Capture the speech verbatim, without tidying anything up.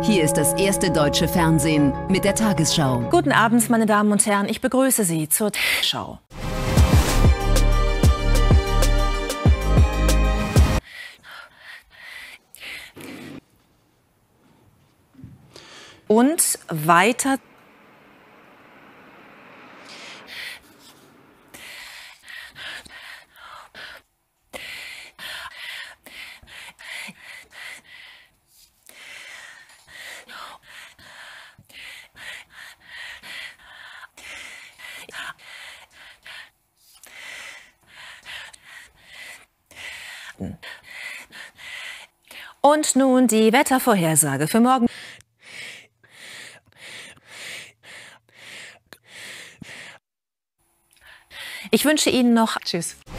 Hier ist das erste deutsche Fernsehen mit der Tagesschau. Guten Abend, meine Damen und Herren. Ich begrüße Sie zur Tagesschau. Und weiter. Und nun die Wettervorhersage für morgen. Ich wünsche Ihnen noch Tschüss.